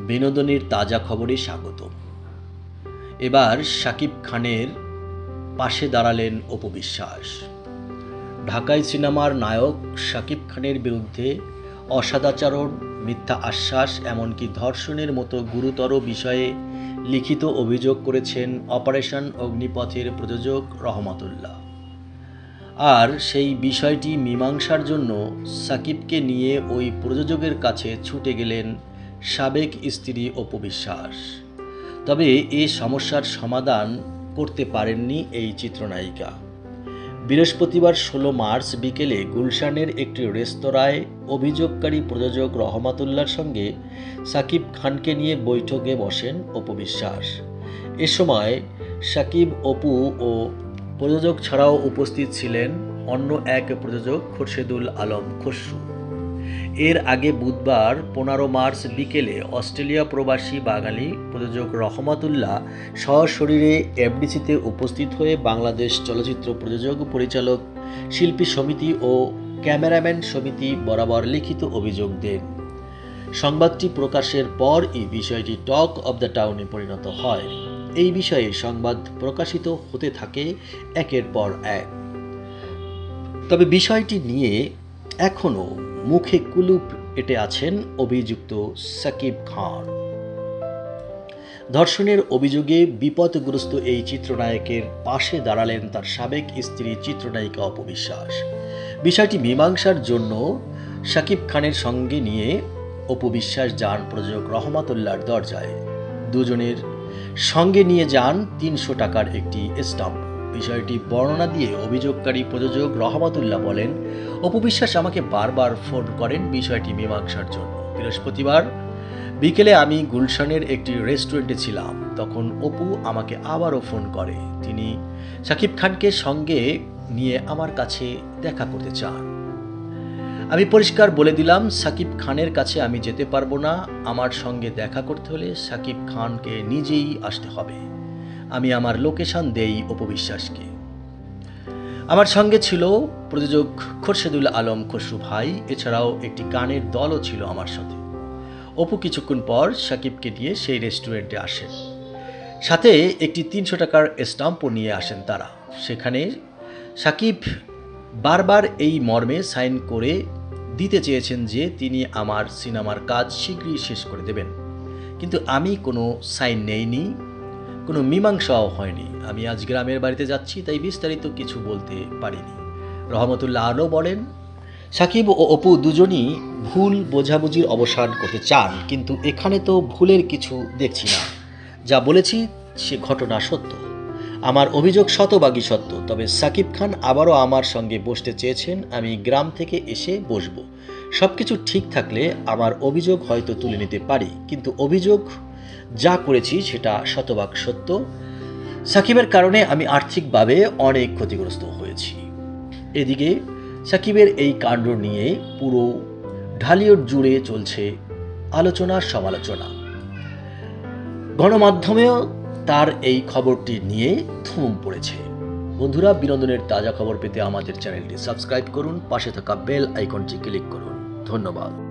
বিনোদনের তাজা খবরে স্বাগত। এবার শাকিব খানের পাশে দাঁড়ালেন অপু বিশ্বাস। ঢাকাই সিনেমার নায়ক শাকিব খানের বিরুদ্ধে অসদাচরণ, মিথ্যা আশ্বাস, এমনকি ধর্ষণের মতো গুরুতর বিষয়ে লিখিত অভিযোগ করেছেন অপারেশন অগ্নিপথের প্রযোজক রহমতুল্লাহ। আর সেই বিষয়টি মীমাংসার জন্য শাকিবকে নিয়ে ওই প্রযোজকের কাছে ছুটে গেলেন সাবেক স্ত্রী অপু বিশ্বাস। তবে এ সমস্যার সমাধান করতে পারেননি এই চিত্রনায়িকা। বৃহস্পতিবার 16 মার্চ বিকেলে গুলশানের একটি রেস্তোরাঁয় অভিযোগকারী প্রযোজক রহমতুল্লাহর সঙ্গে শাকিব খানকে নিয়ে বৈঠকে বসেন অপু বিশ্বাস। এ সময় শাকিব, অপু ও প্রযোজক ছাড়াও উপস্থিত ছিলেন অন্য এক প্রযোজক খোরশেদুল আলম খসরু। এর আগে বুধবার 15 মার্চ বিকেলে অস্ট্রেলিয়া প্রবাসী বাঙালি প্রযোজক রহমতুল্লাহ সশরীরে এফডিসিতে উপস্থিত হয়ে বাংলাদেশ চলচ্চিত্র প্রযোজক, পরিচালক, শিল্পী সমিতি ও ক্যামেরাম্যান সমিতি বরাবর লিখিত অভিযোগ দেন। সংবাদটি প্রকাশের পর এই বিষয়টি টক অব দ্য টাউনে পরিণত হয়। এই বিষয়ে সংবাদ প্রকাশিত হতে থাকে একের পর এক। তবে বিষয়টি নিয়ে এখনও মুখে কুলুপ এঁটে আছেন অভিযুক্ত শাকিব খান। ধর্ষণের অভিযোগে বিপদগ্রস্ত এই চিত্রনায়কের পাশে দাঁড়ালেন তার সাবেক স্ত্রী চিত্রনায়িকা অপু বিশ্বাস। বিষয়টি মীমাংসার জন্য শাকিব খানের সঙ্গে নিয়ে অপু বিশ্বাস যান প্রযোজক রহমতুল্লাহর দরজায়। দুজনের সঙ্গে নিয়ে যান 300 টাকার একটি স্টাম্প। বিষয়টি বর্ণনা দিয়ে অভিযোগকারী প্রযোজক রহমতুল্লাহ বলেন, অপু বিশ্বাস আমাকে বারবার ফোন করেন বিষয়টি মীমাংসার জন্য। বৃহস্পতিবার বিকেলে আমি গুলশানের একটি রেস্টুরেন্টে ছিলাম। তখন অপু আমাকে আবারও ফোন করে। তিনি শাকিব খানকে সঙ্গে নিয়ে আমার কাছে দেখা করতে চান। আমি পরিষ্কার বলে দিলাম, শাকিব খানের কাছে আমি যেতে পারবো না। আমার সঙ্গে দেখা করতে হলে শাকিব খানকে নিজেই আসতে হবে। আমি আমার লোকেশন দেই অপু বিশ্বাসকে। আমার সঙ্গে ছিল প্রযোজক খোরশেদুল আলম খসরু ভাই, এছাড়াও একটি গানের দলও ছিল আমার সাথে। অপু কিছুক্ষণ পর শাকিবকে নিয়ে সেই রেস্টুরেন্টে আসেন। সাথে একটি 300 টাকার স্টাম্পও নিয়ে আসেন তারা। সেখানে শাকিব বারবার এই মর্মে সাইন করে দিতে চেয়েছেন যে তিনি আমার সিনেমার কাজ শীঘ্রই শেষ করে দেবেন, কিন্তু আমি কোনো সাইন নেইনি, কোনো মীমাংসাও হয়নি। আমি আজ গ্রামের বাড়িতে যাচ্ছি, তাই বিস্তারিত কিছু বলতে পারিনি। রহমতুল্লাহ আরও বলেন, শাকিব ও অপু দুজনই ভুল বোঝাবুঝির অবসান করতে চান, কিন্তু এখানে তো ভুলের কিছু দেখছি না। যা বলেছি সে ঘটনা সত্য, আমার অভিযোগ শতভাগই সত্য। তবে শাকিব খান আবারও আমার সঙ্গে বসতে চেয়েছেন। আমি গ্রাম থেকে এসে বসবো। সব কিছু ঠিক থাকলে আমার অভিযোগ হয়তো তুলে নিতে পারি, কিন্তু অভিযোগ যা করেছি সেটা শতভাগ সত্য। শাকিবের কারণে আমি আর্থিকভাবে অনেক ক্ষতিগ্রস্ত হয়েছি। এদিকে শাকিবের এই কাণ্ড নিয়ে পুরো ঢালিউড জুড়ে চলছে আলোচনা সমালোচনা। গণমাধ্যমেও তার এই খবরটি নিয়ে ধুম পড়েছে। বন্ধুরা, বিনোদনের তাজা খবর পেতে আমাদের চ্যানেলটি সাবস্ক্রাইব করুন, পাশে থাকা বেল আইকনটি ক্লিক করুন। ধন্যবাদ।